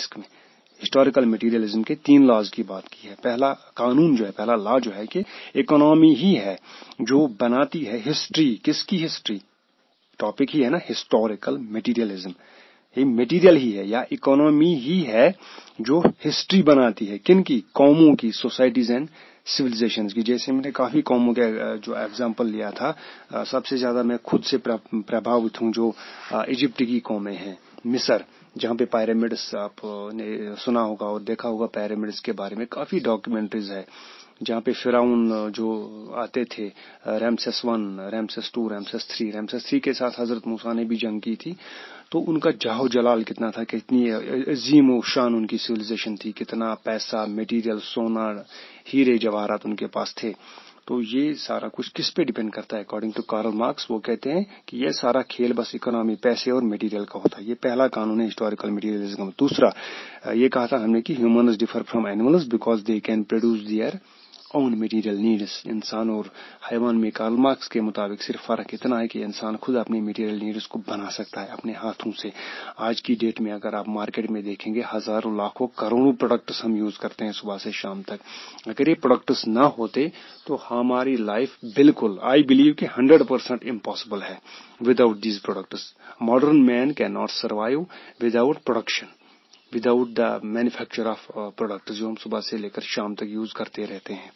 इसमें historical materialism के 3 laws की बात की है। पहला कानून जो है, पहला लॉ जो है कि इकोनॉमी ही है जो बनाती है हिस्ट्री। किसकी हिस्ट्री? टॉपिक ही है ना हिस्टोरिकल मटेरियलिज्म। ये मटेरियल ही है या इकोनॉमी ही है जो हिस्ट्री बनाती है। किन की? कौमों की, सोसाइटीज एंड सिविलाइजेशंस की। जैसे मैंने काफी कौमों के जो एग्जांपल लिया था, सबसे ज्यादा मैं खुद से प्रभावित हूं जो इजिप्ट की कौमें हैं, मिस्र, जहां पे पिरामिड्स आपने सुना होगा और देखा होगा। पिरामिड्स के बारे में काफी डॉक्यूमेंट्रीज है, जहां पे फिरौन जो आते थे, रैमसेस 1, रैमसेस 2, रैमसेस 3। रैमसेस 3 के साथ हजरत मूसा ने भी जंग की थी। तो उनका जाहो जलाल कितना था, कितनी अजीम शान उनकी सिविलाइजेशन थी, कितना पैसा, मटेरियल, सोना, हीरे जवाहरात उनके पास थे। तो ये सारा कुछ किस पे डिपेंड करता है? अकॉर्डिंग टू कार्ल मार्क्स वो कहते हैं कि ये सारा खेल बस इकोनॉमी, पैसे और मटेरियल का होता है। ये पहला कानून है हिस्टोरिकल मटेरियलिज्म। दूसरा ये कहा था हमने कि humans differ from animals because they can produce their own material needs. इंसान और हैवान में कार्ल मार्क्स के मुताबिक सिर्फ फर्क इतना है कि इंसान खुद अपनी मटेरियल नीड्स को बना सकता है अपने हाथों से। आज की डेट में अगर आप मार्केट में देखेंगे, हजारों, लाखों, करोड़ों प्रोडक्ट्स हम यूज करते हैं सुबह से शाम तक। अगर ये प्रोडक्ट्स ना होते तो हमारी लाइफ बिल्कुल, आई बिलीव कि 100% इम्पॉसिबल है without these products. Modern man can not survive without production, without the manufacture of product जो हम सुबह से लेकर शाम तक यूज करते रहते हैं।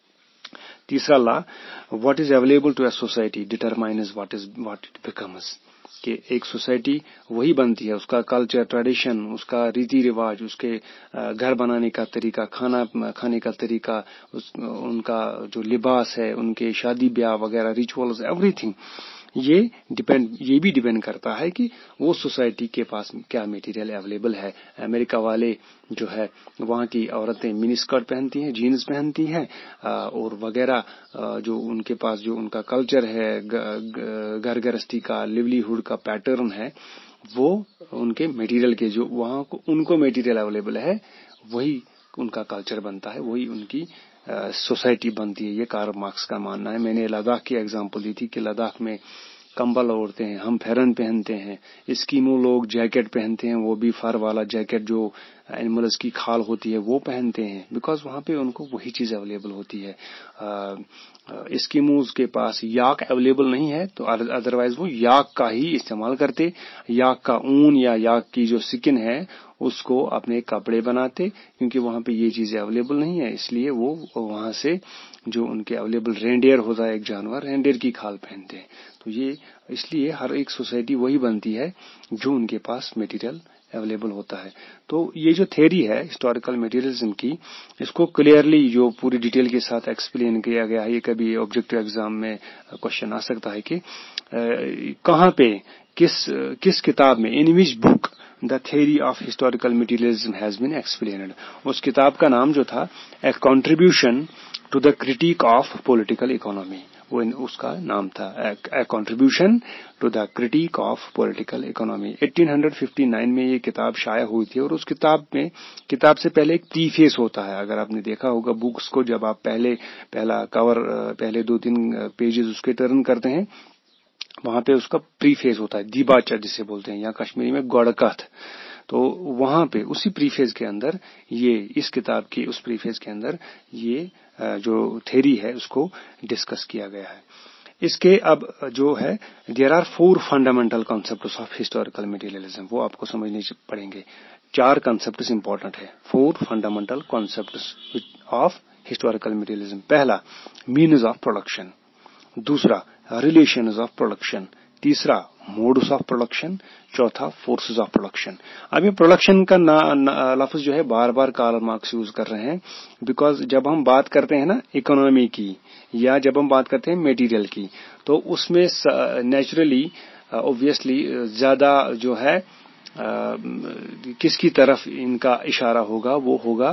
तीसरा law, what is available to a society determines what it becomes. कि एक सोसाइटी वही बनती है, उसका कल्चर, ट्रेडिशन, उसका रीति रिवाज, उसके घर बनाने का तरीका, खाना खाने का तरीका, उनका जो लिबास है, उनके शादी ब्याह वगैरह, रिचुअल्स, एवरीथिंग। ये भी डिपेंड करता है कि वो सोसाइटी के पास क्या मटेरियल अवेलेबल है। अमेरिका वाले जो है, वहां की औरतें मिनी स्कर्ट पहनती हैं, जीन्स पहनती हैं और वगैरह। जो उनके पास जो उनका कल्चर है, घर गृहस्थी का, लिवलीहुड का पैटर्न है, वो उनके मटेरियल के जो वहां को उनको मटेरियल अवेलेबल है, वही उनका कल्चर बनता है, वही उनकी सोसाइटी बनती है। ये कार्ल मार्क्स का मानना है। मैंने लद्दाख की एग्जांपल दी थी कि लद्दाख में कंबल ओढ़ते हैं, हम फेरन पहनते हैं। एस्किमो लोग जैकेट पहनते हैं, वो भी फर वाला जैकेट जो एनिमल्स की खाल होती है वो पहनते हैं, बिकॉज वहां पे उनको वही चीज अवेलेबल होती है। एस्किमोज के पास याक अवेलेबल नहीं है, तो अदरवाइज वो याक का ही इस्तेमाल करते। याक का ऊन या याक की जो स्किन है उसको अपने कपड़े बनाते, क्योंकि वहां पे ये चीजें अवेलेबल नहीं है। इसलिए वो वहां से जो उनके अवेलेबल रेंडियर होता है एक जानवर, रेंडियर की खाल पहनते हैं। तो ये इसलिए हर एक सोसाइटी वही बनती है जो उनके पास मटेरियल अवेलेबल होता है। तो ये जो थ्योरी है हिस्टोरिकल मटेरियलिज्म की, इसको क्लियरली जो पूरी डिटेल के साथ एक्सप्लेन किया गया है। ये कभी ऑब्जेक्टिव एग्जाम में क्वेश्चन आ सकता है कि कहां पे, किस किताब में, in which book the theory of historical materialism has been explained. उस किताब का नाम जो था a contribution to the critique of political economy, वो उसका नाम था a contribution to the critique of political economy. 1859 में ये किताब शाया हुई थी। और उस किताब से पहले एक प्रीफेस होता है। अगर आपने देखा होगा बुक्स को, जब आप पहला कवर, पहले 2-3 पेजेस उसके टर्न करते हैं, वहां पे उसका प्रीफेस होता है, दीबाचा जिसे बोलते हैं, या कश्मीरी में गौड़कथ। तो वहां पे उसी प्रीफेस के अंदर इस किताब के उस प्रीफेस के अंदर ये जो थ्योरी है उसको डिस्कस किया गया है। इसके अब जो है, there are 4 fundamental concepts of historical materialism, वो आपको समझने पड़ेंगे। 4 कॉन्सेप्ट्स इंपॉर्टेंट है, 4 fundamental concepts of historical materialism. पहला, मीन्स ऑफ प्रोडक्शन। दूसरा, रिलेशंस ऑफ प्रोडक्शन। तीसरा, मोड्स ऑफ प्रोडक्शन। चौथा, फोर्सेस ऑफ प्रोडक्शन। अब ये प्रोडक्शन का लफ्ज जो है बार बार कार्ल मार्क्स यूज कर रहे हैं, बिकॉज जब हम बात करते हैं ना इकोनॉमी की, या जब हम बात करते हैं मटेरियल की, तो उसमें नेचुरली ऑब्वियसली ज्यादा जो है किसकी तरफ इनका इशारा होगा, वो होगा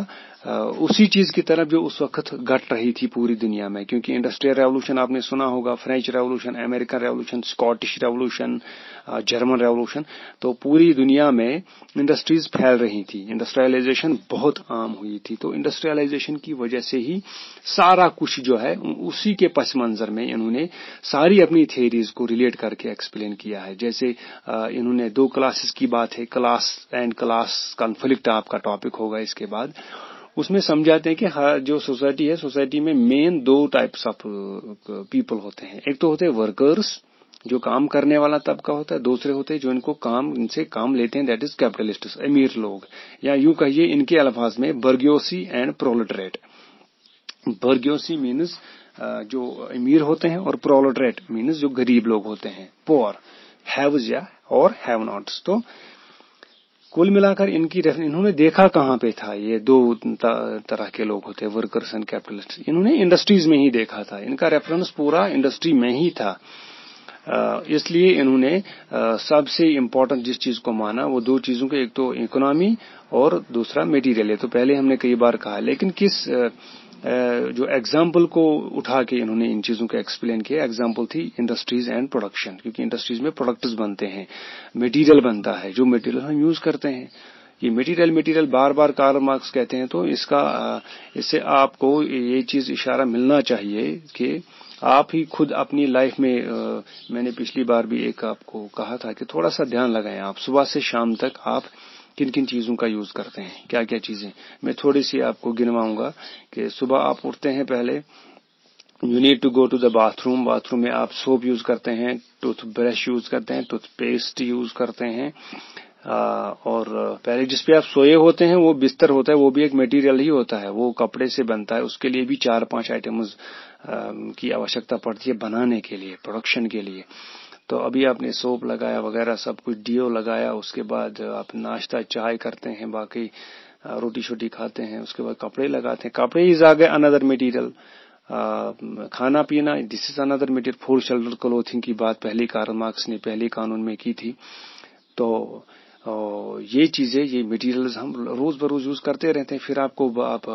उसी चीज की तरफ जो उस वक्त घट रही थी पूरी दुनिया में, क्योंकि इंडस्ट्रियल रेवोल्यूशन आपने सुना होगा, French revolution, American revolution, Scottish revolution, German revolution, तो पूरी दुनिया में इंडस्ट्रीज फैल रही थी, इंडस्ट्रियलाइजेशन बहुत आम हुई थी। तो इंडस्ट्रियलाइजेशन की वजह से ही सारा कुछ जो है उसी के पस मंजर में इन्होंने सारी अपनी थियरीज को रिलेट करके एक्सप्लेन किया है। जैसे इन्होंने 2 क्लासेस की बात है, क्लास एंड क्लास कॉन्फ्लिक्ट आपका टॉपिक होगा इसके बाद, उसमें समझाते हैं कि जो सोसाइटी है, सोसाइटी में मेन 2 टाइप्स ऑफ पीपल होते हैं। एक तो होते हैं वर्कर्स, जो काम करने वाला तबका होता है, दूसरे होते हैं जो इनसे काम लेते हैं, दैट इज कैपिटलिस्ट, अमीर लोग, या यूं कहिए इनके अल्फाज में बर्ग्योसी एंड प्रोलेटरेट। बर्ग्योसी मीन्स जो अमीर होते हैं, और प्रोलेटरेट मीन्स जो गरीब लोग होते हैं, पुअर, हैव्स या और हैव नॉट्स। तो कुल मिलाकर इन्होंने देखा कहां पे था, ये 2 तरह के लोग होते हैं, वर्कर्स एंड कैपिटलिस्ट। इन्होंने इंडस्ट्रीज में ही देखा था, इनका रेफरेंस पूरा इंडस्ट्री में ही था। इसलिए इन्होंने सबसे इम्पोर्टेंट जिस चीज को माना वो 2 चीजों के, एक तो इकोनॉमी और दूसरा मटेरियल है। तो पहले हमने कई बार कहा, लेकिन किस जो एग्जाम्पल को उठा के इन्होंने इन चीजों को एक्सप्लेन किया, एग्जाम्पल थी इंडस्ट्रीज एंड प्रोडक्शन, क्योंकि इंडस्ट्रीज में प्रोडक्ट्स बनते हैं, मटेरियल बनता है, जो मटेरियल हम यूज करते हैं। ये मटेरियल बार बार कार्ल मार्क्स कहते हैं, तो इससे आपको ये चीज इशारा मिलना चाहिए कि आप ही खुद अपनी लाइफ में, मैंने पिछली बार भी एक आपको कहा था कि थोड़ा सा ध्यान लगाएं, आप सुबह से शाम तक आप किन किन चीजों का यूज करते हैं, क्या क्या चीजें। मैं थोड़ी सी आपको गिनवाऊंगा कि सुबह आप उठते हैं, पहले you need to go to the bathroom, bathroom में आप सोप यूज करते हैं, टूथब्रश यूज करते हैं, टूथपेस्ट यूज करते हैं, और पहले जिसपे आप सोए होते हैं वो बिस्तर होता है, वो भी एक मटेरियल ही होता है, वो कपड़े से बनता है, उसके लिए भी 4-5 आइटम्स की आवश्यकता पड़ती है बनाने के लिए, प्रोडक्शन के लिए। तो अभी आपने सोप लगाया वगैरह सब कुछ, डियो लगाया, उसके बाद आप नाश्ता चाय करते हैं, बाकी रोटी शोटी खाते हैं, उसके बाद कपड़े लगाते हैं, कपड़े इज आ गए अनदर मटेरियल। खाना पीना, this is another material. Food shelter clothing की बात पहले कार्ल मार्क्स ने पहले कानून में की थी। तो ये चीजें, ये मटेरियल्स हम रोज बरोज यूज करते रहते हैं। फिर आपको आप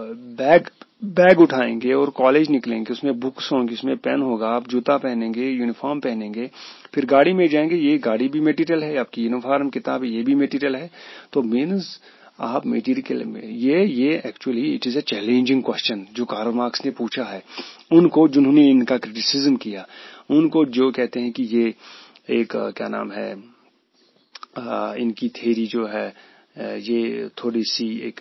बैग उठाएंगे और कॉलेज निकलेंगे, उसमें बुक्स होंगी, उसमें पेन होगा, आप जूता पहनेंगे, यूनिफॉर्म पहनेंगे, फिर गाड़ी में जाएंगे, ये गाड़ी भी मटेरियल है, आपकी यूनिफॉर्म किताब ये भी मटेरियल है। तो मीन्स आप मटेरियल में ये actually it is a challenging question जो कार्ल मार्क्स ने पूछा है उनको, जिन्होंने इनका क्रिटिसिज्म किया, उनको जो कहते हैं कि ये एक क्या नाम है, इनकी थ्योरी जो है ये थोड़ी सी एक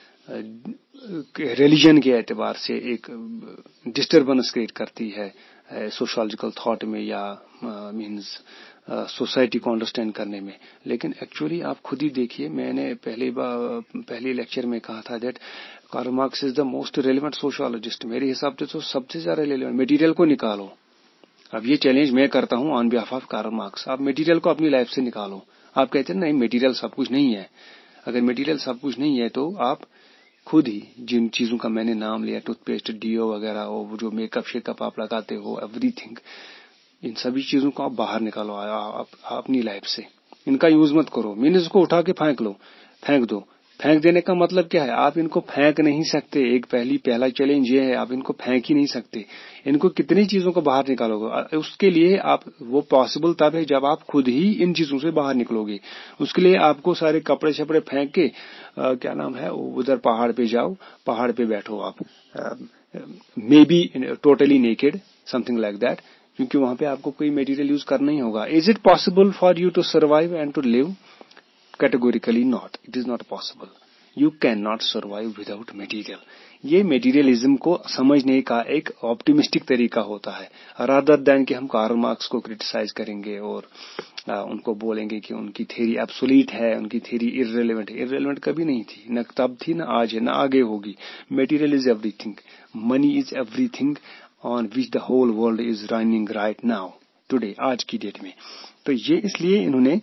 रिलीजन के एतबार से एक डिस्टर्बेंस क्रिएट करती है सोशोलॉजिकल थॉट में, या मींस सोसाइटी को अंडरस्टैंड करने में। लेकिन एक्चुअली आप खुद ही देखिए, मैंने पहले लेक्चर में कहा था that Karl Marx is the most relevant sociologist. मेरे हिसाब से तो सबसे ज्यादा रेलेवेंट। मटेरियल को निकालो, अब ये चैलेंज मैं करता हूं on behalf of Karl Marx, आप मटेरियल को अपनी लाइफ से निकालो। आप कहते हैं नहीं मटेरियल सब कुछ नहीं है, अगर मटेरियल सब कुछ नहीं है तो आप खुद ही जिन चीजों का मैंने नाम लिया, टूथपेस्ट, डियो वगैरह, और जो मेकअप शेकअप आप लगाते हो, एवरीथिंग, इन सभी चीजों को आप बाहर निकालो अपनी लाइफ से, इनका यूज मत करो। मीन्स इसको उठा के फेंक लो, फेंक दो। फेंक देने का मतलब क्या है, आप इनको फेंक नहीं सकते। एक पहला चैलेंज ये है, आप इनको फेंक ही नहीं सकते। इनको कितनी चीजों को बाहर निकालोगे, उसके लिए आप, वो पॉसिबल तब है जब आप खुद ही इन चीजों से बाहर निकलोगे। उसके लिए आपको सारे कपड़े शपड़े फेंक के क्या नाम है, उधर पहाड़ पे जाओ, पहाड़ पे बैठो आप, maybe totally naked, something like that, क्योंकि वहां पे आपको कोई मटेरियल यूज करना ही होगा। Is it possible for you to survive and to live? Categorically not. It is not possible. You cannot survive without material. ये मटेरियलिज्म को समझने का एक ऑप्टिमिस्टिक तरीका होता है, रादर देन कि हम कार्ल मार्क्स को क्रिटिसाइज करेंगे और उनको बोलेंगे कि उनकी थ्योरी एब्सोल्यूट है, उनकी थ्योरी इररिलेवेंट है। इररिलेवेंट कभी नहीं थी, न तब थी, न आज है, न आगे होगी। Material is everything, money is everything on which the whole world is running right now, today, आज की डेट में। तो ये इसलिए इन्होंने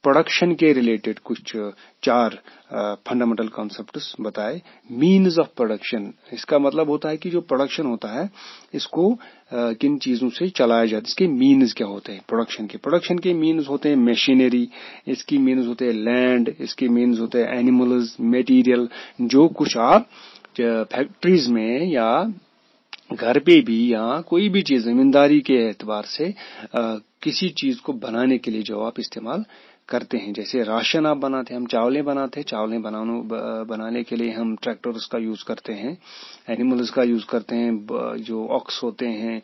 प्रोडक्शन के रिलेटेड कुछ 4 फंडामेंटल कॉन्सेप्ट्स बताए। मीन्स ऑफ प्रोडक्शन, इसका मतलब होता है कि जो प्रोडक्शन होता है इसको किन चीजों से चलाया जाता है, इसके मीन्स क्या होते हैं प्रोडक्शन के मीन्स होते हैं मशीनरी, इसकी मीन्स होते हैं लैंड, इसके मीन्स होते हैं एनिमल्स, मटेरियल। जो कुछ आप फैक्ट्रीज में या घर पे भी या कोई भी चीज जमींदारी के एतबार से किसी चीज को बनाने के लिए जो आप इस्तेमाल करते हैं, जैसे राशन आप बनाते हैं, हम चावलें बनाते हैं, चावलें बनाने के लिए हम ट्रैक्टर्स का यूज करते हैं, एनिमल्स का यूज करते हैं, जो ऑक्स होते हैं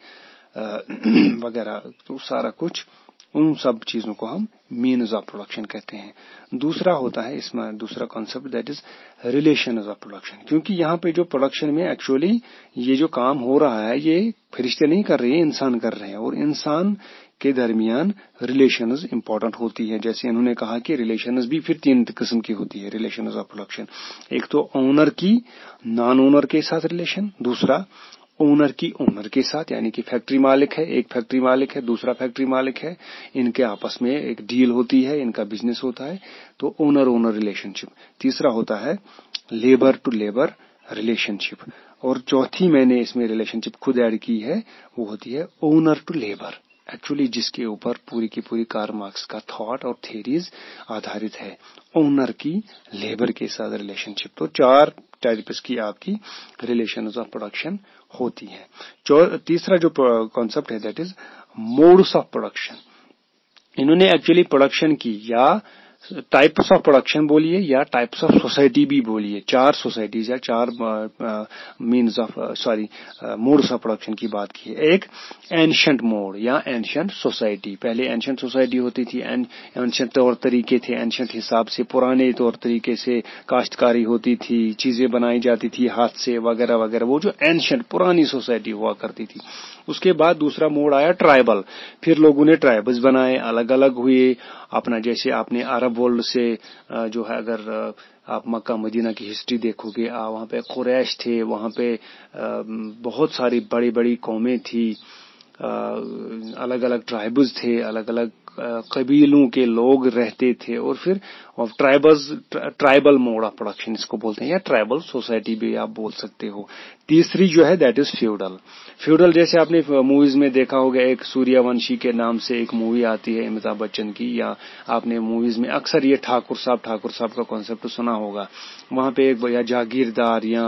वगैरह, तो सारा कुछ उन सब चीजों को हम मीन्स ऑफ प्रोडक्शन कहते हैं। दूसरा होता है इसमें दूसरा concept, that is relations of production, क्योंकि यहाँ पे जो प्रोडक्शन में एक्चुअली ये जो काम हो रहा है ये फरिश्ते नहीं कर रहे हैं, इंसान कर रहे हैं, और इंसान के दरमियान रिलेशंस इंपॉर्टेंट होती है। जैसे इन्होंने कहा कि रिलेशंस भी फिर 3 किस्म की होती है रिलेशंस ऑफ प्रोडक्शन। एक तो ओनर की नॉन ओनर के साथ रिलेशन, दूसरा ओनर की ओनर के साथ, यानी कि फैक्ट्री मालिक है, एक फैक्ट्री मालिक है, दूसरा फैक्ट्री मालिक है, इनके आपस में एक डील होती है, इनका बिजनेस होता है, तो ओनर ओनर रिलेशनशिप। तीसरा होता है लेबर टू लेबर रिलेशनशिप, और चौथी मैंने इसमें रिलेशनशिप खुद ऐड की है, वो होती है ओनर टू लेबर, एक्चुअली जिसके ऊपर पूरी की पूरी कार्ल मार्क्स का थॉट और थ्योरीज आधारित है, ओनर की लेबर के साथ रिलेशनशिप। तो 4 टाइप्स की आपकी रिलेशंस ऑफ प्रोडक्शन होती है। तीसरा जो कॉन्सेप्ट है that is modes of production. इन्होंने एक्चुअली प्रोडक्शन की या टाइप्स ऑफ प्रोडक्शन बोलिए या टाइप्स ऑफ सोसाइटी भी बोलिए, 4 सोसाइटीज या 4 means of modes of production की बात की है। एक एंशिएंट मोड या एंशिएंट सोसाइटी, पहले एंशिएंट सोसाइटी होती थी, एंशिएंट तौर तरीके थे, एंशिएंट हिसाब से पुराने तौर तरीके से काश्तकारी होती थी, चीजें बनाई जाती थी हाथ से वगैरह वगैरह, वो जो एंशिएंट पुरानी सोसाइटी हुआ करती थी। उसके बाद दूसरा मोड आया ट्राइबल, फिर लोगों ने ट्राइबल्स बनाए, अलग अलग हुए अपना, जैसे आपने अरब वर्ल्ड से जो है, अगर आप मक्का मदीना की हिस्ट्री देखोगे, वहां पे कुरैश थे, वहां पे बहुत सारी बड़ी बड़ी कौमें थी, अलग अलग ट्राइब्स थे, अलग अलग कबीलों के लोग रहते थे, और फिर ट्राइबल मोड ऑफ प्रोडक्शन इसको बोलते हैं, या ट्राइबल सोसाइटी भी आप बोल सकते हो। तीसरी जो है दैट इज फ्यूडल, जैसे आपने मूवीज में देखा होगा, एक सूर्यवंशी के नाम से एक मूवी आती है अमिताभ बच्चन की, या आपने मूवीज में अक्सर ये ठाकुर साहब का कॉन्सेप्ट सुना होगा। वहां पे एक या जागीरदार या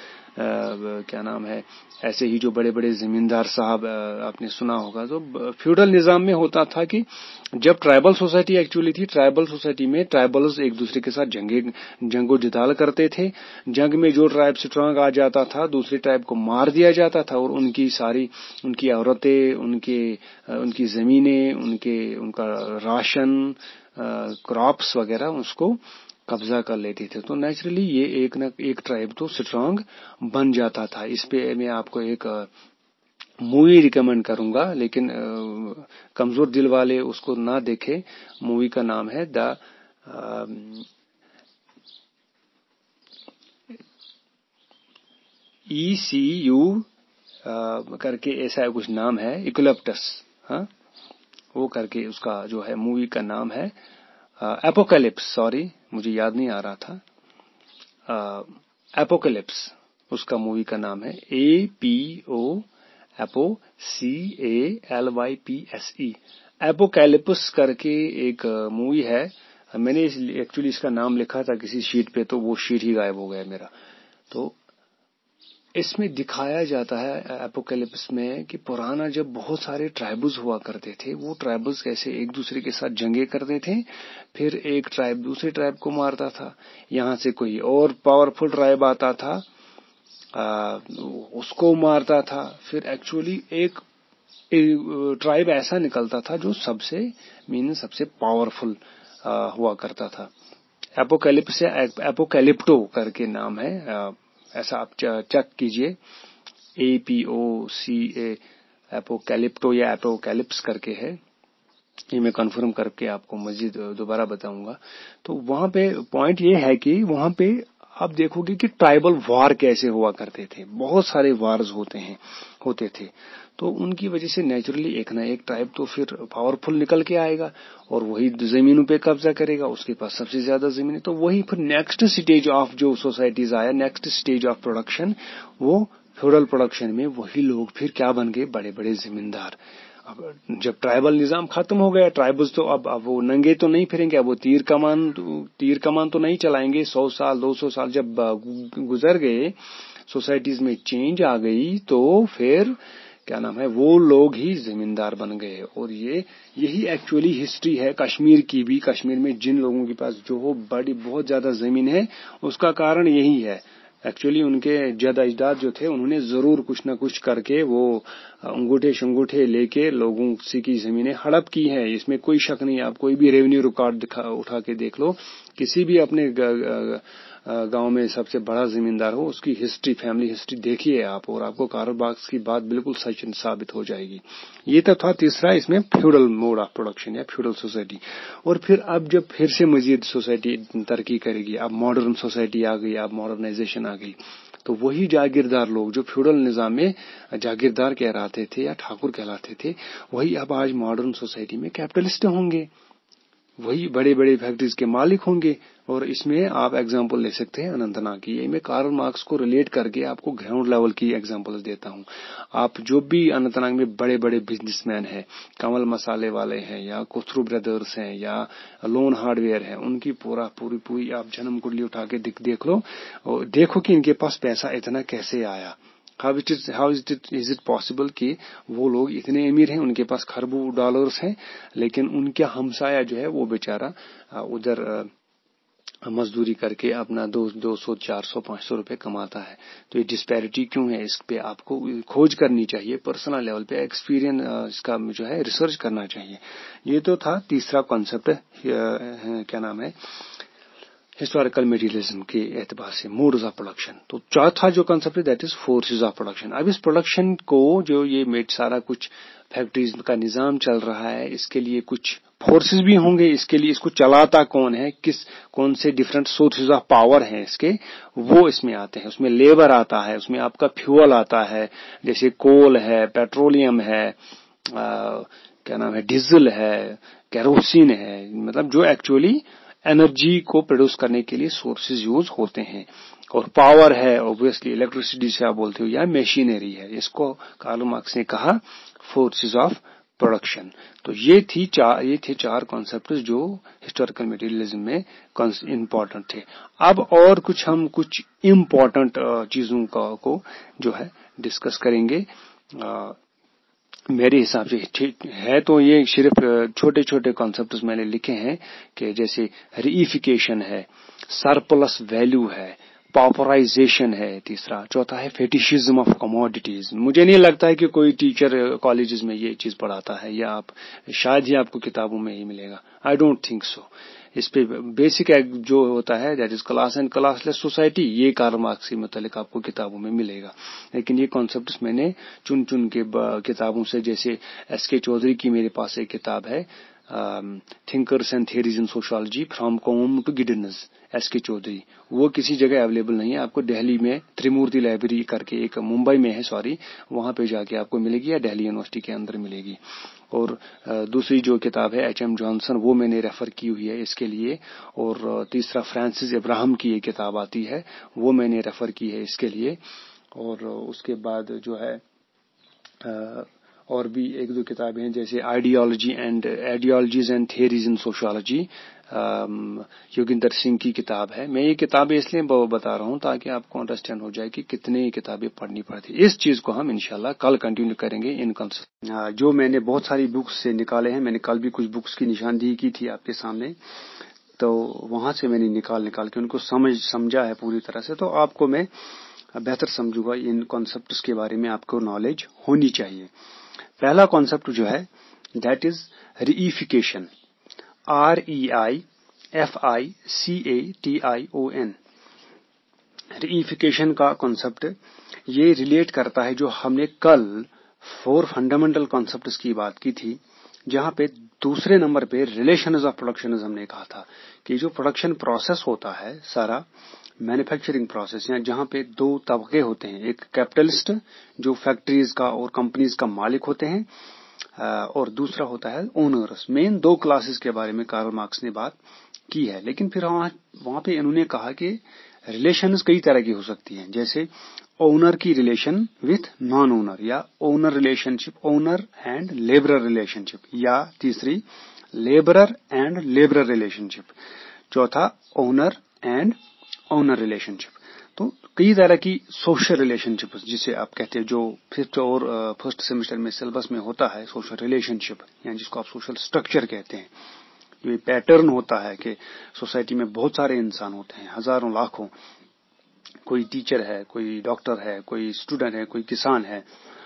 क्या नाम है, ऐसे ही जो बड़े बड़े जमींदार साहब आपने सुना होगा। तो फ्यूडल निजाम में होता था कि जब ट्राइबल सोसाइटी एक्चुअली थी, ट्राइबल सोसाइटी में ट्राइबल्स एक दूसरे के साथ जंगो जिदाल करते थे। जंग में जो ट्राइब स्ट्रांग आ जाता था दूसरी ट्राइब को मार दिया जाता था, और उनकी औरतें, उनकी जमीनें, उनका राशन, क्रॉप्स वगैरह उसको कब्जा कर लेते थे। तो नेचुरली ये एक ट्राइब तो स्ट्रांग बन जाता था। इस पे मैं आपको एक मूवी रिकमेंड करूंगा, लेकिन कमजोर दिल वाले उसको ना देखें। मूवी का नाम है द ECU करके ऐसा कुछ नाम है, इक्लिप्टस, हाँ, वो करके उसका जो है मूवी का नाम है एपोकैलिप्स, सॉरी मुझे याद नहीं आ रहा था, एपोकैलिप्स उसका मूवी का नाम है, APOCALYPSE, एपोकैलिप्स करके एक मूवी है। मैंने एक्चुअली इसका नाम लिखा था किसी शीट पे, तो वो शीट ही गायब हो गया मेरा। तो इसमें दिखाया जाता है एपोकैलिप्स में कि पुराना जब बहुत सारे ट्राइब्स हुआ करते थे, वो ट्राइब्स कैसे एक दूसरे के साथ जंगे करते थे, फिर एक ट्राइब दूसरे ट्राइब को मारता था, यहां से कोई और पावरफुल ट्राइब आता था, उसको मारता था, फिर एक्चुअली एक ट्राइब ऐसा निकलता था जो सबसे पावरफुल हुआ करता था। एपोकैलिप्स से एपोकैलिप्टो करके नाम है, ऐसा आप चेक कीजिए, APOCA एपोकैलिप्टो या एपोकैलिप्स करके है, ये मैं कंफर्म करके आपको मजीद दोबारा बताऊंगा। तो वहां पे पॉइंट ये है कि वहां पे आप देखोगे कि ट्राइबल वार कैसे हुआ करते थे, बहुत सारे वार्स होते थे। तो उनकी वजह से नेचुरली एक ना एक ट्राइब तो फिर पावरफुल निकल के आएगा और वही जमीनों पे कब्जा करेगा, उसके पास सबसे ज्यादा जमीन है। तो वही फिर नेक्स्ट स्टेज ऑफ जो सोसाइटीज आया, नेक्स्ट स्टेज ऑफ प्रोडक्शन, वो फ्यूडल प्रोडक्शन में वही लोग फिर क्या बन गए, बड़े बड़े जमींदार। अब जब ट्राइबल निजाम खत्म हो गया, ट्राइबल्स तो अब वो नंगे तो नहीं फिरेंगे, अब वो तीर कमान तो नहीं चलाएंगे। 100 साल 200 साल जब गुजर गए, सोसाइटीज में चेंज आ गई, तो फिर क्या नाम है, वो लोग ही जमींदार बन गए। और यही एक्चुअली हिस्ट्री है कश्मीर की भी। कश्मीर में जिन लोगों के पास जो बड़ी बहुत ज्यादा जमीन है, उसका कारण यही है। एक्चुअली उनके जद अजदाद जो थे, उन्होंने जरूर कुछ ना कुछ करके वो अंगूठे शंगूठे लेके लोगों से की जमीनें हड़प की है, इसमें कोई शक नहीं। आप कोई भी रेवेन्यू रिकॉर्ड उठा के देख लो, किसी भी अपने गांव में सबसे बड़ा जमींदार हो, उसकी हिस्ट्री, फैमिली हिस्ट्री देखिए आप, और आपको कार्ल मार्क्स की बात बिल्कुल सच साबित हो जाएगी। ये तो था तीसरा, इसमें फ्यूडल मोड ऑफ प्रोडक्शन या फ्यूडल सोसाइटी। और फिर अब जब फिर से मजीद सोसाइटी तरक्की करेगी, अब मॉडर्न सोसाइटी आ गई, अब मॉडर्नाइजेशन आ गई, तो वही जागीरदार लोग जो फ्यूडल निजाम में जागीरदार कहलाते थे या ठाकुर कहलाते थे, वही अब आज मॉडर्न सोसाइटी में कैपिटलिस्ट होंगे, वही बड़े बड़े फैक्ट्रीज के मालिक होंगे। और इसमें आप एग्जांपल ले सकते हैं अनंतनाग की। ये मैं कार्ल मार्क्स को रिलेट करके आपको ग्राउंड लेवल की एग्जांपल्स देता हूं। आप जो भी अनंतनाग में बड़े बड़े बिजनेसमैन हैं, कमल मसाले वाले हैं या कोथरू ब्रदर्स हैं या लोन हार्डवेयर है, उनकी पूरी आप जन्म कुंडली उठा के देख लो और देखो कि इनके पास पैसा इतना कैसे आया। हाउ इज इट पॉसिबल कि वो लोग इतने अमीर हैं, उनके पास खरबों डॉलर्स हैं, लेकिन उनका हमसाया जो है वो बेचारा उधर मजदूरी करके अपना 200 400 500 रुपए कमाता है। तो ये डिस्पैरिटी क्यों है, इस पे आपको खोज करनी चाहिए, पर्सनल लेवल पे एक्सपीरियंस इसका जो है रिसर्च करना चाहिए। ये तो था तीसरा कॉन्सेप्ट, क्या नाम है, हिस्टोरिकल मटेरियलिज्म के एतबार से मोड्स ऑफ प्रोडक्शन। तो चौथा जो कंसेप्ट है that is forces of production. अब इस प्रोडक्शन को जो ये सारा कुछ फैक्ट्रीज का निजाम चल रहा है, इसके लिए कुछ फोर्सेस भी होंगे, इसके लिए इसको चलाता कौन है, कौन से डिफरेंट सोर्सेज ऑफ पावर हैं इसके, वो इसमें आते हैं। उसमें लेबर आता है, उसमें आपका फ्यूल आता है, जैसे कोल है, पेट्रोलियम है, क्या नाम है, डीजल है, केरोसिन है, मतलब जो एक्चुअली एनर्जी को प्रोड्यूस करने के लिए सोर्सेज यूज होते हैं। और पावर है ऑब्वियसली इलेक्ट्रिसिटी से आप बोलते हो, या मशीनरी है। इसको कार्ल मार्क्स ने कहा फोर्सेज ऑफ प्रोडक्शन। तो ये थे चार कॉन्सेप्ट जो हिस्टोरिकल मटेरियलिज्म में इंपॉर्टेंट थे। अब और हम कुछ इम्पोर्टेंट चीजों को जो है डिस्कस करेंगे। मेरे हिसाब से है तो ये सिर्फ छोटे छोटे कॉन्सेप्ट्स मैंने लिखे हैं कि जैसे रीइफिकेशन है, सरप्लस वैल्यू है, पॉपुलराइजेशन है तीसरा, चौथा है फेटिशिज्म ऑफ कमोडिटीज। मुझे नहीं लगता है कि कोई टीचर कॉलेजेस में ये चीज पढ़ाता है, या आप शायद ही आपको किताबों में ही मिलेगा, आई डोंट थिंक सो। इस पे बेसिक जो होता है that is class and classless society, ये कार्ल मार्क्स के मुतालिक आपको किताबों में मिलेगा। लेकिन ये कॉन्सेप्ट्स मैंने चुन के किताबों से, जैसे एसके चौधरी की मेरे पास एक किताब है, thinkers and theories in sociology from Comte to Giddens, S K Chaudhary, वो किसी जगह अवेलेबल नहीं है। आपको दिल्ली में त्रिमूर्ति लाइब्रेरी करके एक मुंबई में है, सॉरी, वहां पे जाके आपको मिलेगी, या दिल्ली यूनिवर्सिटी के अंदर मिलेगी। और दूसरी जो किताब है एच.एम. जॉनसन, वो मैंने रेफर की हुई है इसके लिए। और तीसरा फ्रांसिस इब्राहिम की एक किताब आती है, वो मैंने रेफर की है इसके लिए। और उसके बाद जो है और भी एक दो किताबें हैं, जैसे ideologies and theories in sociology, Yoginder Singh की किताब है। मैं ये किताबें इसलिए बता रहा हूँ ताकि आपको अंडरस्टैंड हो जाए कि कितने किताबें पढ़नी पड़ती है। इस चीज को हम इंशाल्लाह कल कंटिन्यू करेंगे इन कॉन्सेप्ट। जो मैंने बहुत सारी बुक्स से निकाले हैं, मैंने कल भी कुछ बुक्स की निशानदेही की थी आपके सामने, तो वहां से मैंने निकाल के उनको समझा है पूरी तरह से। तो आपको मैं बेहतर समझूंगा, इन कॉन्सेप्ट्स के बारे में आपको नॉलेज होनी चाहिए। पहला कॉन्सेप्ट जो है that is reification, REIFICATION। Reification का कॉन्सेप्ट ये रिलेट करता है जो हमने कल 4 फंडामेंटल कॉन्सेप्ट्स की बात की थी, जहां पे दूसरे नंबर पे रिलेशंस ऑफ प्रोडक्शन हमने कहा था कि जो प्रोडक्शन प्रोसेस होता है सारा, मैन्युफैक्चरिंग प्रोसेस, या जहां पे दो तबके होते हैं, एक कैपिटलिस्ट जो फैक्ट्रीज का और कंपनीज का मालिक होते हैं, और दूसरा होता है ओनर्स। मेन दो क्लासेस के बारे में कार्ल मार्क्स ने बात की है। लेकिन फिर वहां पे इन्होंने कहा कि रिलेशंस कई तरह की हो सकती हैं, जैसे ओनर की रिलेशन विथ नॉन ओनर, या owner relationship, owner and labourer relationship, या तीसरी लेबरर एंड लेबरर रिलेशनशिप, चौथा ओनर एंड ओनर रिलेशनशिप। तो कई तरह की सोशल रिलेशनशिप जिसे आप कहते हैं, जो फिफ्थ और फर्स्ट सेमेस्टर में सिलेबस में होता है, सोशल रिलेशनशिप, या जिसको आप सोशल स्ट्रक्चर कहते हैं। ये पैटर्न होता है कि सोसाइटी में बहुत सारे इंसान होते हैं, हजारों लाखों, कोई टीचर है, कोई डॉक्टर है, कोई स्टूडेंट है, कोई किसान है,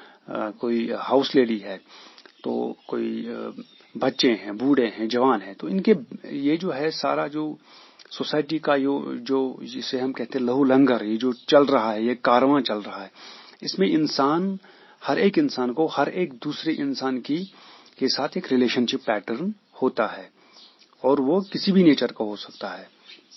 कोई हाउस लेडी है, तो कोई बच्चे हैं, बूढ़े हैं, जवान हैं। तो इनके ये जो है सारा जो सोसाइटी का जो जिसे हम कहते हैं लहू लंगर, ये जो चल रहा है, ये कारवां चल रहा है, इसमें इंसान, हर एक इंसान को हर एक दूसरे इंसान के साथ एक रिलेशनशिप पैटर्न होता है, और वो किसी भी नेचर का हो सकता है।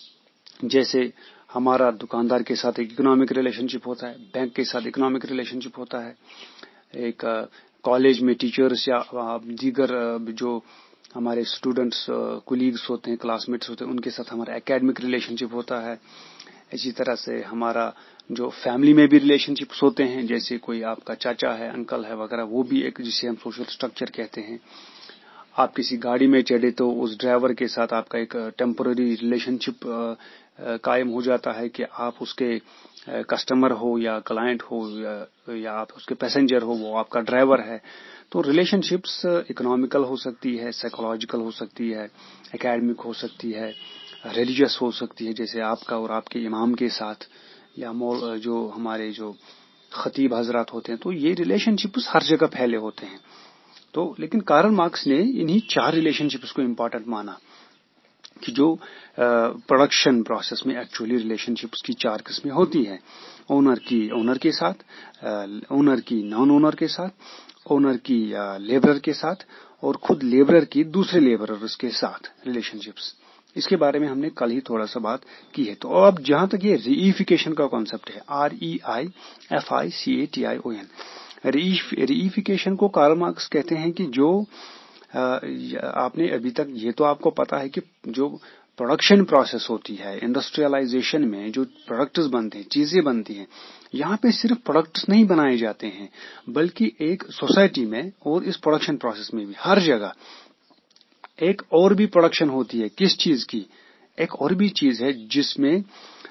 जैसे हमारा दुकानदार के साथ एक इकोनॉमिक रिलेशनशिप होता है, बैंक के साथ इकोनॉमिक रिलेशनशिप होता है, एक कॉलेज में टीचर्स या दीगर जो हमारे स्टूडेंट्स, कोलीग्स होते हैं, क्लासमेट्स होते हैं, उनके साथ हमारा एकेडमिक रिलेशनशिप होता है। इसी तरह से हमारा जो फैमिली में भी रिलेशनशिप्स होते हैं, जैसे कोई आपका चाचा है, अंकल है वगैरह, वो भी एक जिसे हम सोशल स्ट्रक्चर कहते हैं। आप किसी गाड़ी में चढ़े तो उस ड्राइवर के साथ आपका एक टेम्पररी रिलेशनशिप कायम हो जाता है कि आप उसके कस्टमर हो या क्लाइंट हो, या आप उसके पैसेंजर हो, वो आपका ड्राइवर है। तो रिलेशनशिप्स इकोनॉमिकल हो सकती है, साइकोलॉजिकल हो सकती है, एकेडमिक हो सकती है, रिलीजियस हो सकती है, जैसे आपका और आपके इमाम के साथ, या जो हमारे जो खतीब हजरात होते हैं। तो ये रिलेशनशिप्स हर जगह फैले होते हैं। तो लेकिन कार्ल मार्क्स ने इन्हीं 4 रिलेशनशिप्स को इम्पोर्टेंट माना कि जो प्रोडक्शन प्रोसेस में एक्चुअली रिलेशनशिप्स की 4 किस्में होती हैं। ओनर की ओनर के साथ, ओनर की नॉन ओनर के साथ, ओनर की लेबरर के साथ, और खुद लेबरर की दूसरे लेबरर्स के साथ रिलेशनशिप्स। इसके बारे में हमने कल ही थोड़ा सा बात की है। तो अब जहां तक ये रीइफिकेशन का कॉन्सेप्ट है, REIFICATION, रीइफिकेशन को कार्ल मार्क्स कहते हैं कि जो आपने अभी तक, ये तो आपको पता है कि जो प्रोडक्शन प्रोसेस होती है, इंडस्ट्रियलाइजेशन में जो प्रोडक्ट्स बनते हैं, चीजें बनती हैं, यहाँ पे सिर्फ प्रोडक्ट्स नहीं बनाए जाते हैं, बल्कि एक सोसाइटी में और इस प्रोडक्शन प्रोसेस में भी हर जगह एक और भी प्रोडक्शन होती है। किस चीज की? एक और भी चीज है जिसमें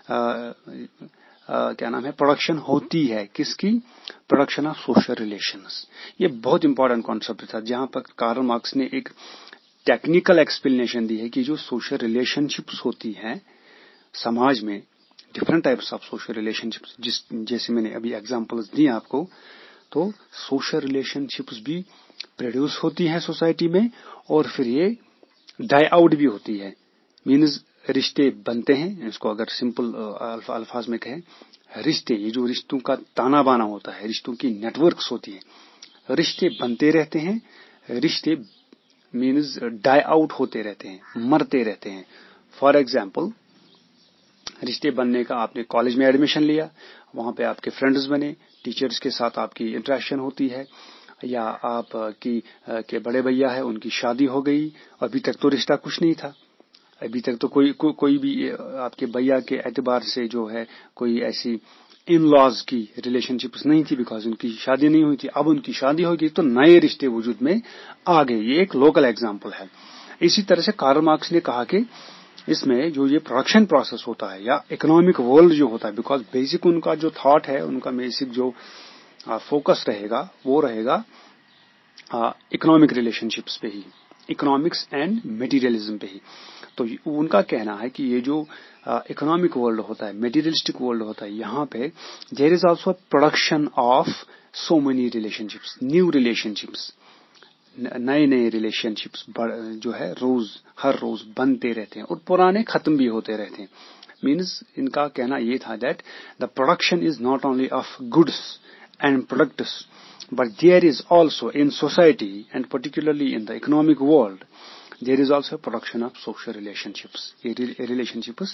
क्या नाम है, प्रोडक्शन होती है। किसकी? Production of social relations. ये बहुत इंपॉर्टेंट कॉन्सेप्ट था, जहां पर कार्ल मार्क्स ने एक टेक्निकल एक्सप्लेनेशन दी है कि जो सोशल रिलेशनशिप्स होती हैं समाज में, different types of social relationships, जैसे मैंने अभी एग्जांपल्स दिए आपको, तो सोशल रिलेशनशिप्स भी प्रोड्यूस होती हैं सोसाइटी में, और फिर ये डाई आउट भी होती है। मीन्स रिश्ते बनते हैं, इसको अगर सिंपल अल्फाज में कहें, रिश्ते, ये जो रिश्तों का ताना बाना होता है, रिश्तों की नेटवर्क्स होती है, रिश्ते बनते रहते हैं, रिश्ते मीन्स डाई आउट होते रहते हैं, मरते रहते हैं। फॉर एग्जाम्पल, रिश्ते बनने का, आपने कॉलेज में एडमिशन लिया, वहां पे आपके फ्रेंड्स बने, टीचर्स के साथ आपकी इंटरेक्शन होती है, या आप के बड़े भैया है, उनकी शादी हो गई, अभी तक तो रिश्ता कुछ नहीं था, अभी तक तो कोई भी आपके भैया के एतबार से जो है कोई ऐसी इन लॉज की रिलेशनशिप्स नहीं थी, बिकॉज उनकी शादी नहीं हुई थी। अब उनकी शादी होगी तो नए रिश्ते वजूद में आ गए। ये एक लोकल एग्जांपल है। इसी तरह से कार्ल मार्क्स ने कहा कि इसमें जो ये प्रोडक्शन प्रोसेस होता है या इकोनॉमिक वर्ल्ड जो होता है, बिकॉज बेसिक उनका जो थॉट है, उनका बेसिक जो फोकस रहेगा वो रहेगा इकोनॉमिक रिलेशनशिप्स पे ही, इकोनॉमिक्स एंड मटेरियलिज्म पे ही। तो उनका कहना है कि ये जो इकोनॉमिक वर्ल्ड होता है, मटेरियलिस्टिक वर्ल्ड होता है, यहाँ पे there is also production of so many relationships, new relationships, नए नए रिलेशनशिप्स जो है हर रोज बनते रहते हैं, और पुराने खत्म भी होते रहते हैं। मीन्स इनका कहना ये था that the production is not only of goods and products, but there is also in society, and particularly in the economic world, there is also a production of social relationships, relationships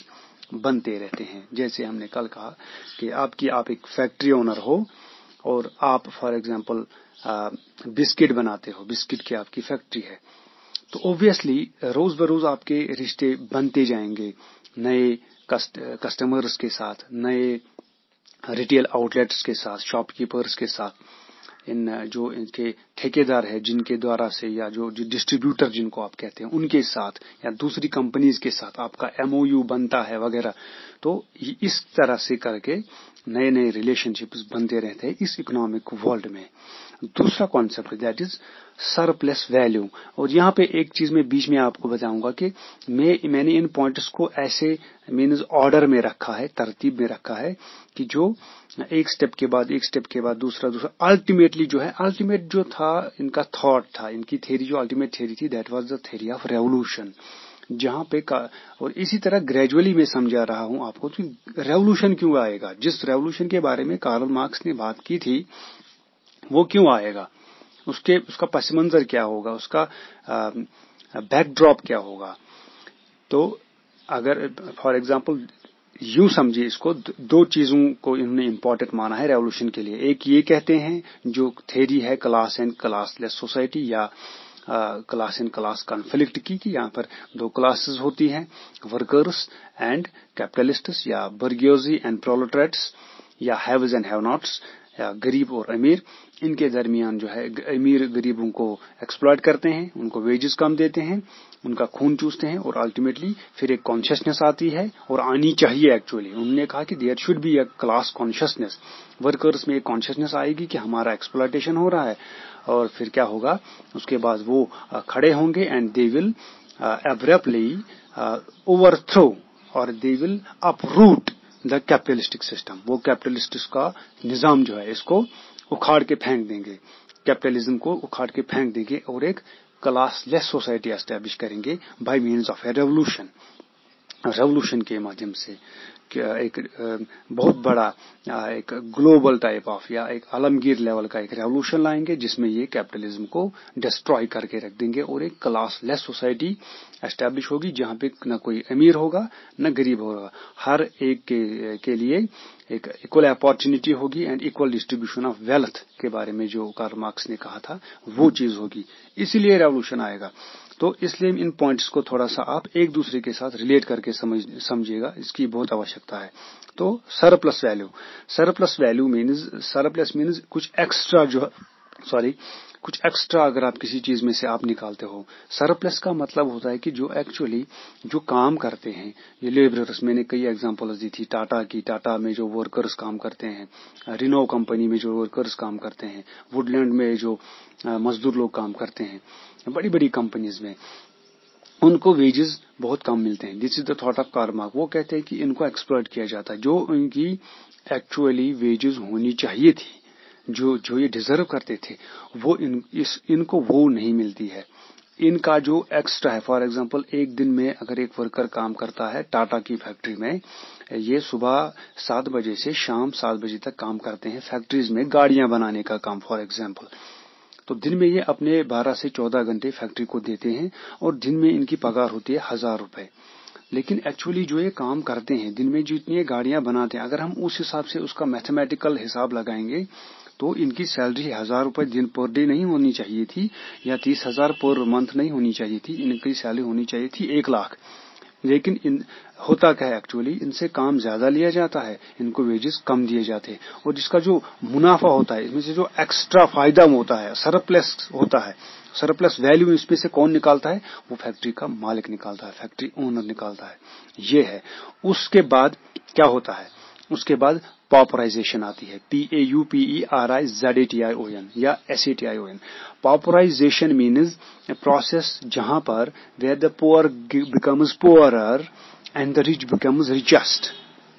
बनते रहते हैं। जैसे हमने कल कहा कि आप एक फैक्ट्री ओनर हो और आप फॉर एग्जांपल बिस्किट बनाते हो, बिस्किट की आपकी फैक्ट्री है, तो ऑब्वियसली रोज बरोज आपके रिश्ते बनते जाएंगे नए कस्टमर्स के साथ, नए रिटेल आउटलेट्स के साथ, शॉपकीपर्स के साथ, इन जो इनके ठेकेदार है जिनके द्वारा से, या जो डिस्ट्रीब्यूटर जिनको आप कहते हैं उनके साथ, या दूसरी कंपनीज के साथ आपका MOU बनता है वगैरह। तो इस तरह से करके नए नए रिलेशनशिप्स बनते रहते हैं इस इकोनॉमिक वर्ल्ड में। दूसरा concept that is surplus value. और यहाँ पे एक चीज मैं बीच में आपको बताऊंगा कि मैंने इन पॉइंट्स को ऐसे मीन्स ऑर्डर में रखा है, तरतीब में रखा है कि जो एक स्टेप के बाद दूसरा अल्टीमेटली जो है, अल्टीमेट जो था इनका थॉट था, इनकी थ्योरी जो अल्टीमेट थ्योरी थी, that was the theory of revolution. जहां पे और इसी तरह ग्रेजुअली मैं समझा रहा हूं आपको कि रेवोल्यूशन क्यों आएगा। जिस रेवोल्यूशन के बारे में कार्ल मार्क्स ने बात की थी वो क्यों आएगा, उसका पस मंजर क्या होगा, उसका बैकड्रॉप क्या होगा। तो अगर फॉर एग्जांपल यूं समझिए इसको, दो चीजों को इन्होंने इंपॉर्टेंट माना है रेवोल्यूशन के लिए। एक ये कहते हैं जो थ्योरी है क्लास एंड क्लासलेस सोसाइटी या क्लास एंड क्लास कॉन्फ्लिक्ट की, यहाँ पर दो क्लासेस होती हैं, वर्कर्स एंड कैपिटलिस्ट्स, या बर्गियोजी एंड प्रोलेटारिएट्स, या हैव्स एंड हैव नॉट्स, या गरीब और अमीर। इनके दरमियान जो है अमीर गरीबों को एक्सप्लॉइट करते हैं, उनको वेजेस कम देते हैं, उनका खून चूसते हैं, और अल्टीमेटली फिर एक कॉन्शियसनेस आती है, और आनी चाहिए एक्चुअली। उन्होंने कहा कि there should be a class consciousness. Workers में एक कॉन्शियसनेस आएगी कि हमारा एक्सप्लॉइटेशन हो रहा है, और फिर क्या होगा, उसके बाद वो खड़े होंगे and they will abruptly overthrow और they will uproot the capitalistic system. वो कैपिटलिस्टिक का निजाम जो है इसको उखाड़ के फेंक देंगे, कैपिटलिज्म को उखाड़ के फेंक देंगे, और एक क्लासलेस सोसाइटी एस्टैब्लिश करेंगे by means of a revolution. Revolution के माध्यम से एक बहुत बड़ा एक ग्लोबल टाइप ऑफ या एक आलमगीर लेवल का एक रेवोल्यूशन लाएंगे जिसमें ये कैपिटलिज्म को डिस्ट्रॉय करके रख देंगे, और एक क्लासलेस सोसाइटी एस्टैब्लिश होगी जहां पे न कोई अमीर होगा न गरीब होगा, हर एक के लिए एक इक्वल अपॉर्चुनिटी होगी and equal distribution of wealth के बारे में जो कार्ल मार्क्स ने कहा था वो चीज होगी, इसीलिए रेवोल्यूशन आएगा। तो इसलिए इन पॉइंट्स को थोड़ा सा आप एक दूसरे के साथ रिलेट करके समझिएगा, इसकी बहुत आवश्यकता है। तो सरप्लस वैल्यू मीन्स कुछ एक्स्ट्रा अगर आप किसी चीज में से आप निकालते हो। सरप्लस का मतलब होता है कि जो एक्चुअली जो काम करते हैं ये लेबरर्स, मैंने कई एग्जांपल्स दी थी टाटा में जो वर्कर्स काम करते हैं, रिनो कंपनी में जो वर्कर्स काम करते हैं, वुडलैंड में जो मजदूर लोग काम करते हैं, बड़ी बड़ी कंपनीज में उनको वेजेस बहुत कम मिलते हैं। This is the thought of Karl Marx. वो कहते हैं कि इनको एक्सप्लॉइट किया जाता है, जो इनकी एक्चुअली वेजेस होनी चाहिए थी, जो ये डिजर्व करते थे, वो इनको वो नहीं मिलती है। इनका जो एक्स्ट्रा है, फॉर एग्जांपल एक दिन में अगर एक वर्कर काम करता है टाटा की फैक्ट्री में, ये सुबह 7 बजे से शाम 7 बजे तक काम करते हैं फैक्ट्रीज में गाड़ियां बनाने का काम फॉर एग्जांपल। तो दिन में ये अपने 12 से 14 घंटे फैक्ट्री को देते हैं और दिन में इनकी पगार होती है 1000 रुपए। लेकिन एक्चुअली जो ये काम करते हैं दिन में जितनी गाड़ियां बनाते हैं, अगर हम उस हिसाब से उसका मैथमेटिकल हिसाब लगाएंगे तो इनकी सैलरी 1000 रुपए दिन पर डे नहीं होनी चाहिए थी, या 30,000 पर मंथ नहीं होनी चाहिए थी, इनकी सैलरी होनी चाहिए थी 1 लाख। लेकिन होता क्या है, एक्चुअली इनसे काम ज्यादा लिया जाता है, इनको वेजेस कम दिए जाते हैं, और जिसका जो मुनाफा होता है इसमें से जो एक्स्ट्रा फायदा होता है, सरप्लस होता है, सरप्लस वैल्यू इसमें से कौन निकालता है, वो फैक्ट्री का मालिक निकालता है, फैक्ट्री ओनर निकालता है। ये है। उसके बाद क्या होता है, उसके बाद पॉपुलराइजेशन आती है, PAUPERIZATION या SATION। Popularization means a process जहां पर where the poor becomes poorer and the rich becomes richest.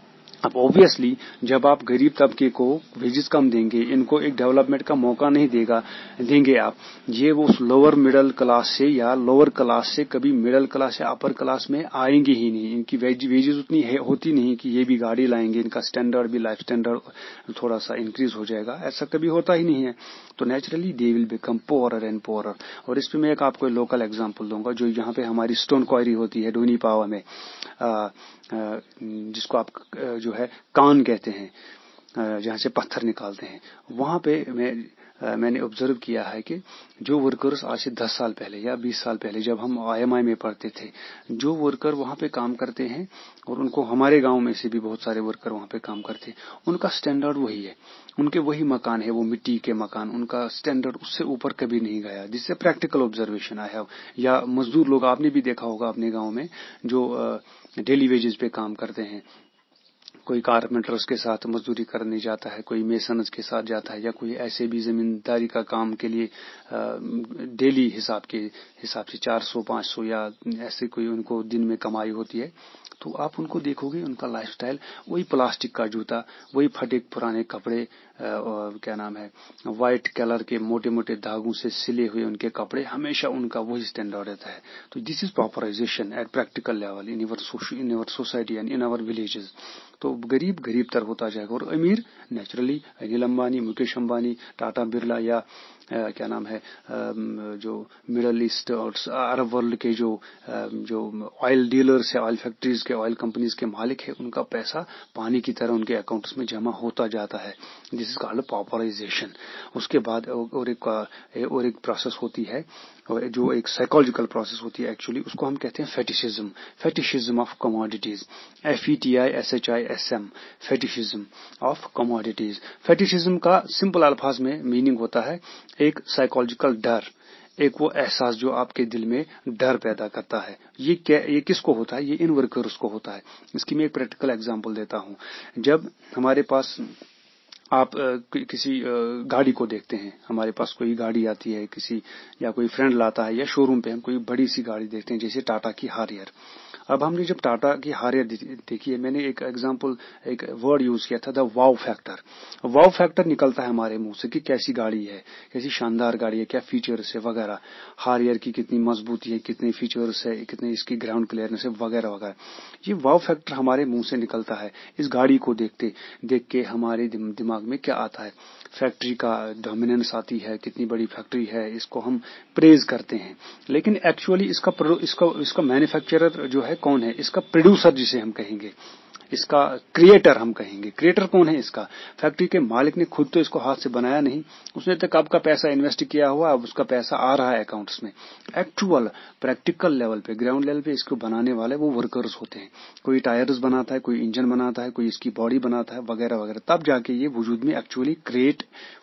अब ऑब्वियसली जब आप गरीब तबके को वेजेस कम देंगे, इनको एक डेवलपमेंट का मौका नहीं देंगे आप, ये वो लोअर मिडिल क्लास से या लोअर क्लास से कभी मिडिल क्लास या अपर क्लास में आएंगे ही नहीं। इनकी वेजेस उतनी होती नहीं कि ये भी गाड़ी लाएंगे, इनका स्टैंडर्ड भी, लाइफ स्टैंडर्ड थोड़ा सा इंक्रीज हो जाएगा, ऐसा कभी होता ही नहीं है। तो naturally they will become poorer and poorer. और इस पे मैं एक आपको लोकल एग्जांपल दूंगा, जो यहाँ पे हमारी स्टोन क्वारी होती है डोनी पावा में, जिसको आप जो है कान कहते हैं, जहाँ से पत्थर निकालते हैं, वहां पे मैंने ऑब्जर्व किया है कि जो वर्कर्स आज से 10 साल पहले या 20 साल पहले जब हम IMI में पढ़ते थे, जो वर्कर वहां पे काम करते हैं, और उनको हमारे गांव में से भी बहुत सारे वर्कर वहां पे काम करते हैं, उनका स्टैंडर्ड वही है, उनके वही मकान है, वो मिट्टी के मकान, उनका स्टैंडर्ड उससे ऊपर कभी नहीं गया, जिससे प्रैक्टिकल ऑब्जर्वेशन आया है। या मजदूर लोग आपने भी देखा होगा अपने गाँव में, जो डेली वेजेस पे काम करते हैं, कोई कारपेंटर्स के साथ मजदूरी करने जाता है, कोई मेसन्स के साथ जाता है, या कोई ऐसे भी जमींदारी का काम के लिए डेली हिसाब से 400-500 या ऐसे कोई उनको दिन में कमाई होती है, तो आप उनको देखोगे, उनका लाइफस्टाइल वही प्लास्टिक का जूता, वही फटे पुराने कपड़े, क्या नाम है, व्हाइट कलर के मोटे मोटे धागों से सिले हुए उनके कपड़े, हमेशा उनका वही स्टैंडर्ड रहता है। तो this is pauperization at practical level in our society and in our villages. तो गरीब तर होता जाएगा, और अमीर नेचुरली अनिल अंबानी, मुकेश अंबानी, टाटा बिरला, या क्या नाम है, जो मिडल ईस्ट और अरब वर्ल्ड के जो ऑयल डीलर्स है, ऑयल फैक्ट्रीज के, ऑयल कंपनीज के मालिक है, उनका पैसा पानी की तरह उनके अकाउंट्स में जमा होता जाता है। This is called popularization. उसके बाद और एक प्रोसेस होती है, और जो एक साइकोलॉजिकल प्रोसेस होती है एक्चुअली, उसको हम कहते हैं fetishism of commodities, FETISHISM, fetishism of commodities. Fetishism का सिंपल अल्फाज में मीनिंग होता है एक साइकोलॉजिकल डर, एक वो एहसास जो आपके दिल में डर पैदा करता है। ये किसको होता है? ये इन वर्कर्स को होता है। इसकी मैं एक प्रैक्टिकल एग्जांपल देता हूँ। जब हमारे पास आप किसी गाड़ी को देखते हैं, हमारे पास कोई गाड़ी आती है किसी, या कोई फ्रेंड लाता है, या शोरूम पे हम कोई बड़ी सी गाड़ी देखते हैं, जैसे टाटा की हारियर। अब हमने जब टाटा की हारियर देखी है, मैंने एक एग्जांपल, एक वर्ड यूज किया था, the wow factor. Wow factor निकलता है हमारे मुंह से कि कैसी गाड़ी है, कैसी शानदार गाड़ी है, क्या फीचर्स है वगैरह, हारियर की कितनी मजबूती है, कितने फीचर्स है, कितने इसकी ग्राउंड क्लियरनेस है वगैरह वगैरह। ये वाव फैक्टर हमारे मुंह से निकलता है इस गाड़ी को देख के हमारे दिमाग में क्या आता है? फैक्ट्री का डोमिनेंस आती है, कितनी बड़ी फैक्ट्री है, इसको हम प्रेज करते हैं। लेकिन एक्चुअली इसका मैन्युफैक्चरर जो है कौन है? इसका प्रोड्यूसर जिसे हम कहेंगे, इसका क्रिएटर हम कहेंगे। क्रिएटर कौन है इसका? फैक्ट्री के मालिक ने खुद तो इसको हाथ से बनाया नहीं, उसने तक आपका पैसा इन्वेस्ट किया हुआ, अब उसका पैसा आ रहा है अकाउंट्स में। एक्चुअल प्रैक्टिकल लेवल पे, ग्राउंड लेवल पे इसको बनाने वाले वो वर्कर्स होते हैं। कोई टायर्स बनाता है, कोई इंजन बनाता है, कोई इसकी बॉडी बनाता है वगैरह वगैरह, तब जाके ये वजूद में एक्चुअली क्रिएट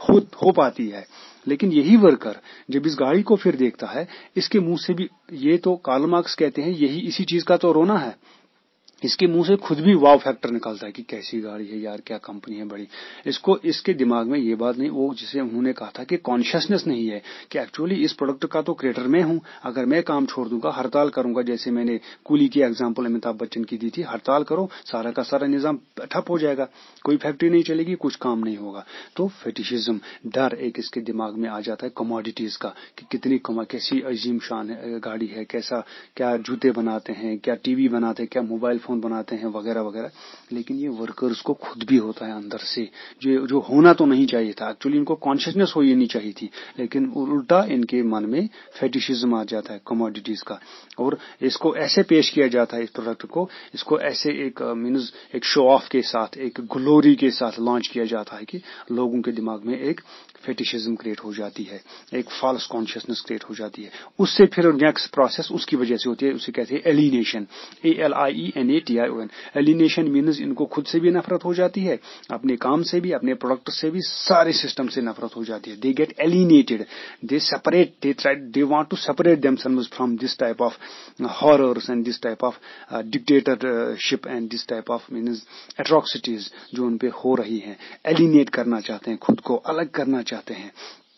हो पाती है। लेकिन यही वर्कर जब इस गाड़ी को फिर देखता है, इसके मुंह से भी, ये तो कार्ल मार्क्स कहते हैं, यही इसी चीज का तो रोना है, इसके मुंह से खुद भी वाव फैक्टर निकलता है कि कैसी गाड़ी है यार, क्या कंपनी है बड़ी। इसके दिमाग में ये बात नहीं, वो जिसे उन्होंने कहा था कि कॉन्शियसनेस नहीं है कि एक्चुअली इस प्रोडक्ट का तो क्रिएटर मैं हूं। अगर मैं काम छोड़ दूंगा, हड़ताल करूंगा, जैसे मैंने कूली की एग्जांपल अमिताभ बच्चन की दी थी, हड़ताल करो, सारा का सारा निजाम ठप हो जाएगा, कोई फैक्ट्री नहीं चलेगी, कुछ काम नहीं होगा। तो फेटिशिज्म, डर एक इसके दिमाग में आ जाता है कमोडिटीज का, कि कितनी कैसी अजीम शान है गाड़ी है, कैसा, क्या जूते बनाते हैं, क्या टीवी बनाते हैं, क्या मोबाइल बनाते हैं वगैरह वगैरह। लेकिन ये वर्कर्स को खुद भी होता है अंदर से, जो होना तो नहीं चाहिए था। एक्चुअली इनको कॉन्शियसनेस हो नहीं चाहिए थी, लेकिन उल्टा इनके मन में फेटिशिज्म आ जाता है कमोडिटीज का, और इसको ऐसे पेश किया जाता है इस प्रोडक्ट को, इसको ऐसे एक शो ऑफ के साथ, एक ग्लोरी के साथ लॉन्च किया जाता है कि लोगों के दिमाग में एक फेटिशिज्म क्रिएट हो जाती है, एक फॉल्स कॉन्शियसनेस क्रिएट हो जाती है। उससे फिर नेक्स्ट प्रोसेस उसकी वजह से होती है, उसे कहते हैं एलिनेशन, ALIENATION। एलिनेशन मीन्स इनको खुद से भी नफरत हो जाती है, अपने काम से भी, अपने प्रोडक्ट से भी, सारे सिस्टम से नफरत हो जाती है। They get alienated, they separate, they want to separate themselves from this type of horrors and this type of dictatorship and this type of means atrocities जो उन पे हो रही हैं। एलिनेट करना चाहते हैं, खुद को अलग करना चाहते हैं।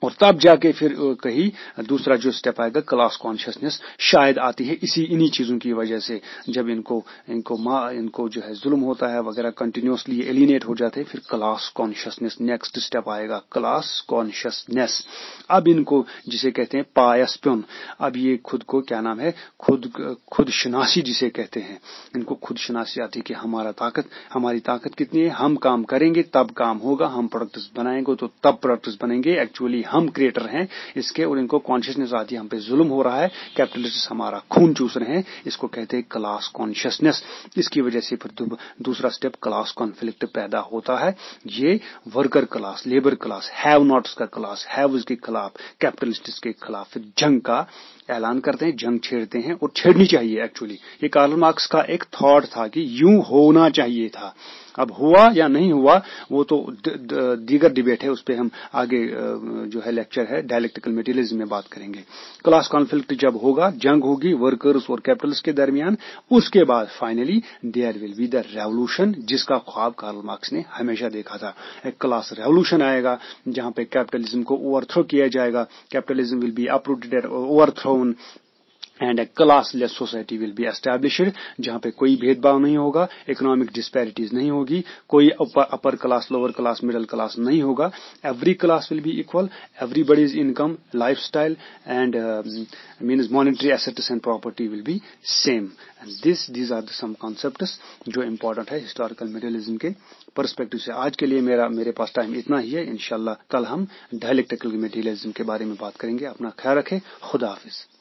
और तब जाके फिर कहीं दूसरा जो स्टेप आएगा क्लास कॉन्शियसनेस शायद आती है इन्हीं चीजों की वजह से। जब इनको जो है जुल्म होता है वगैरह, कंटिन्यूअसली एलिनेट हो जाते हैं, फिर क्लास कॉन्शियसनेस नेक्स्ट स्टेप आएगा, क्लास कॉन्शियसनेस। अब इनको जिसे कहते हैं पायस्प्योन, अब ये खुद को क्या नाम है, खुद शनासी जिसे कहते हैं, इनको खुद शनासी आती है कि हमारी ताकत कितनी है, हम काम करेंगे तब काम होगा, हम प्रोडक्ट्स बनाएंगे तो तब प्रोडक्ट्स बनेंगे, एक्चुअली हम क्रिएटर हैं इसके। और इनको कॉन्शियसनेस आती है हम पे जुल्म हो रहा है, कैपिटलिस्ट हमारा खून चूस रहे हैं, इसको कहते हैं क्लास कॉन्शियसनेस। इसकी वजह से फिर दूसरा स्टेप क्लास कॉन्फ्लिक्ट पैदा होता है। ये worker class, labour class, have nots का क्लास, हैव्स के खिलाफ, कैपिटलिस्ट के खिलाफ फिर जंग का ऐलान करते हैं, जंग छेड़ते हैं, और छेड़नी चाहिए एक्चुअली। ये कार्ल मार्क्स का एक थॉट था कि यूं होना चाहिए था। अब हुआ या नहीं हुआ वो तो दीगर डिबेट है, उस पे हम आगे जो है लेक्चर है डायलेक्टिकल मटेरियलिज्म में बात करेंगे। क्लास कॉन्फ्लिक्ट जब होगा, जंग होगी वर्कर्स और कैपिटलिस्ट के दरमियान, उसके बाद finally there will be the revolution, जिसका ख्वाब कार्ल मार्क्स ने हमेशा देखा था। एक क्लास रेवोल्यूशन आएगा जहां पे कैपिटलिज्म को ओवरथ्रो किया जाएगा, capitalism will be uprooted and overthrown and a classless society will be established, जहां पे कोई भेदभाव नहीं होगा, इकोनॉमिक डिस्पैरिटीज नहीं होगी, कोई upper class, lower class, middle class नहीं होगा, every class will be equal, everybody's income, lifestyle and means monetary assets and property will be same. And these are some concepts जो इंपॉर्टेंट है historical materialism के perspective से। आज के लिए मेरे पास टाइम इतना ही है। इंशाल्लाह कल हम डायलेक्टिकल मटेरियलिज्म के बारे में बात करेंगे। अपना ख्याल रखें। खुदा हाफिज।